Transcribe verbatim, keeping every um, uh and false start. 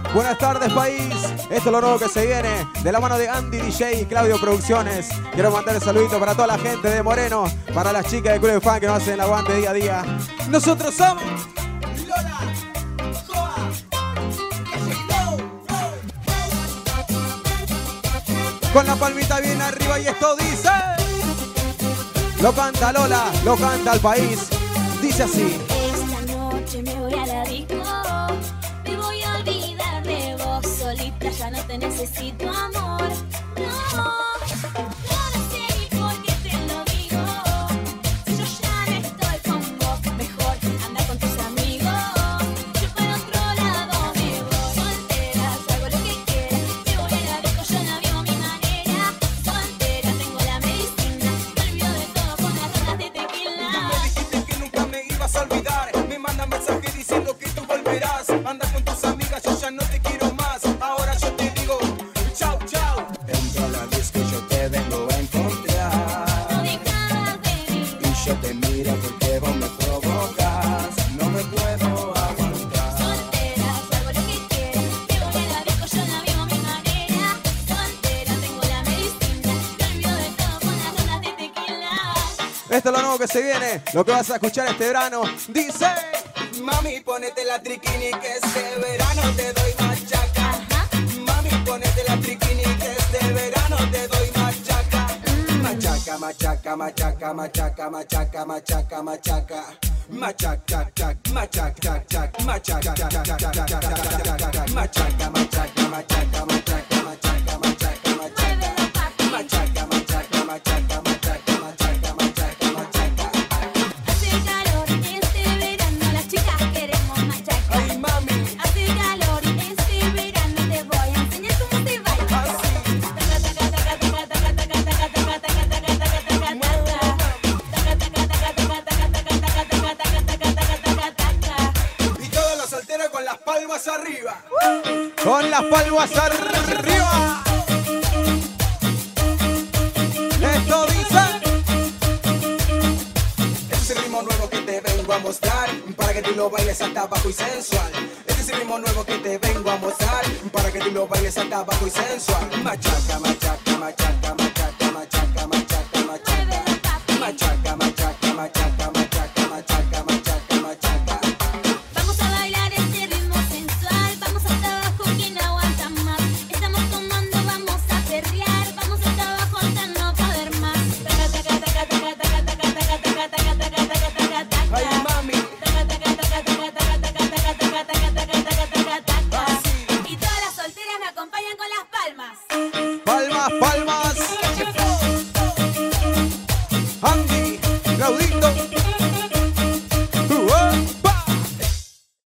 Buenas tardes, país. Esto es lo nuevo que se viene de la mano de Andy D J y Claudio Producciones. Quiero mandar el saludito para toda la gente de Moreno, para las chicas de Club de Fan que nos hacen el aguante día a día. Nosotros somos Lola, Joa, con la palmita bien arriba y esto dice. Lo canta Lola, lo canta el país. Dice así. Esta noche me voy a la disco, me voy a olvidar de vos solita, ya no te necesito, amor. No, no sé ni por qué te lo digo. Si yo ya no estoy con vos, mejor anda con tus amigos. Yo para otro lado me voy, soltera, hago lo que quiera. Me voy a la disco, yo no vivo mi manera. Soltera, tengo la medicina, me olvido de todo con las rondas de tequila. Me dijiste que nunca me ibas a olvidar. Me manda mensaje diciendo que tú volverás. Anda con tus amigas, yo ya no te quiero más. Ahora yo te digo, chau, chau. Entra a la disco, yo te vengo a encontrar. No dejas de venir. Y yo te miro porque vos me provocas. No me puedo aguantar. Soltera, hago lo que quiera. Me voy a la disco, yo no vivo mi manera. Soltera, tengo la medicina. Me olvido de todo con las rondas de tequila. Esto es lo nuevo que se viene, lo que vas a escuchar este verano. Dice. Mami, ponete la triquini que este verano te doy machaca. Ajá. Mami, ponete la triquini que este verano te doy machaca. Machaca, machaca, machaca, machaca, machaca, machaca, machaca. Machaca, chac, machaca, chac, machaca, chac, chac, chac, chac, chac, chac, machaca, machaca, machaca, machaca, machaca, machaca, machaca. Muévelo, papi. Machaca, machaca, machaca, machaca, machaca, machaca, machaca. Hace calor este verano, las chicas queremos machaca. Ay, mami, Hace calor este verano, te voy a enseñar cómo se baila. así. Taca, taca, taca, taca, taca, taca, taca, taca, taca, taca, taca, taca, taca. Taca, taca, taca, taca, taca, taca, taca, taca, taca, taca, taca, taca. Y todos los solteros con las palmas arriba. Con las palmas arriba. Esto dice. Este es el ritmo nuevo que te vengo a mostrar, para que tú lo bailes hasta abajo y sensual. Este es el ritmo nuevo que te vengo a mostrar, para que tú lo bailes hasta abajo y sensual. Machaca, machaca, machaca, machaca, machaca, machaca, machaca. Muévelo, papi. Machaca, machaca, machaca,